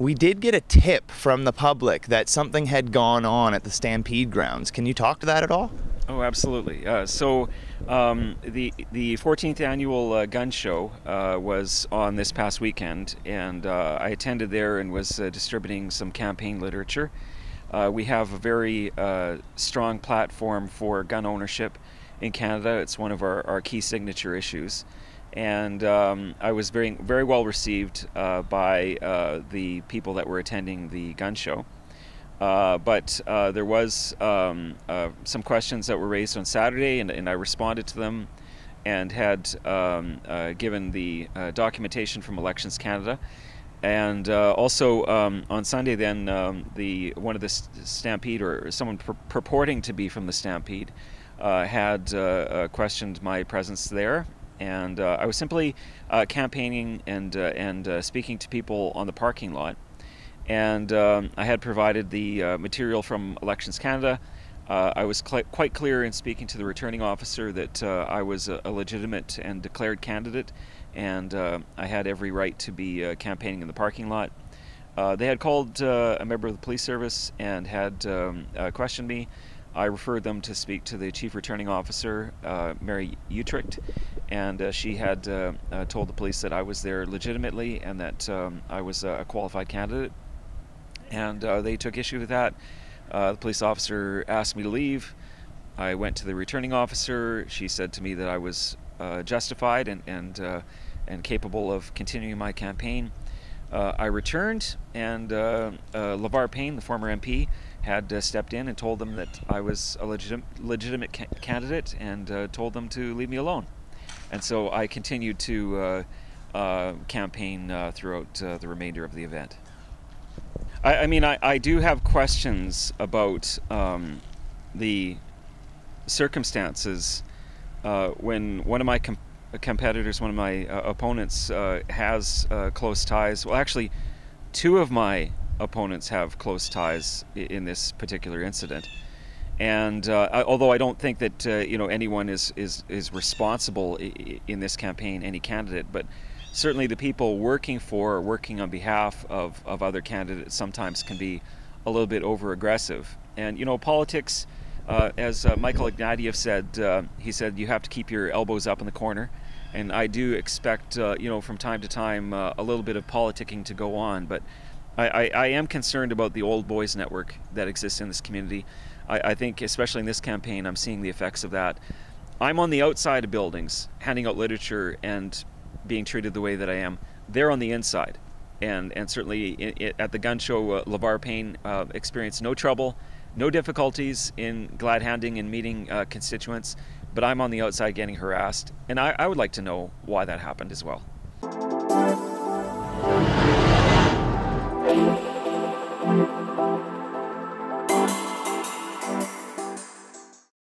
We did get a tip from the public that something had gone on at the Stampede grounds. Can you talk to that at all? Oh, absolutely. So the 14th annual gun show was on this past weekend, and I attended there and was distributing some campaign literature. We have a very strong platform for gun ownership in Canada. It's one of our key signature issues. And I was very well received by the people that were attending the gun show. But there was some questions that were raised on Saturday, and I responded to them and had given the documentation from Elections Canada. And also on Sunday then, one of the Stampede, or someone purporting to be from the Stampede, had questioned my presence there. And I was simply campaigning and speaking to people on the parking lot. And I had provided the material from Elections Canada. I was quite clear in speaking to the returning officer that I was a legitimate and declared candidate, and I had every right to be campaigning in the parking lot. They had called a member of the police service and had questioned me. I referred them to speak to the chief returning officer, Mary Utricht, and she had told the police that I was there legitimately and that I was a qualified candidate. And they took issue with that. The police officer asked me to leave. I went to the returning officer. She said to me that I was justified and capable of continuing my campaign. I returned, and LeVar Payne, the former MP, had stepped in and told them that I was a legitimate candidate, and told them to leave me alone. And so I continued to campaign throughout the remainder of the event. I mean, I do have questions about the circumstances when one of my competitors, one of my opponents, has close ties. Well, actually, two of my opponents have close ties in this particular incident. And although I don't think that anyone is responsible in this campaign, any candidate, but certainly the people working on behalf of other candidates sometimes can be a little bit over-aggressive. And politics, as Michael Ignatieff said, he said you have to keep your elbows up in the corner. And I do expect, from time to time, a little bit of politicking to go on. But I am concerned about the old boys network that exists in this community. I think, especially in this campaign, I'm seeing the effects of that. I'm on the outside of buildings, handing out literature and being treated the way that I am. They're on the inside. And certainly at the gun show, LeVar Payne experienced no trouble, no difficulties in glad handing and meeting constituents, but I'm on the outside getting harassed. And I would like to know why that happened as well.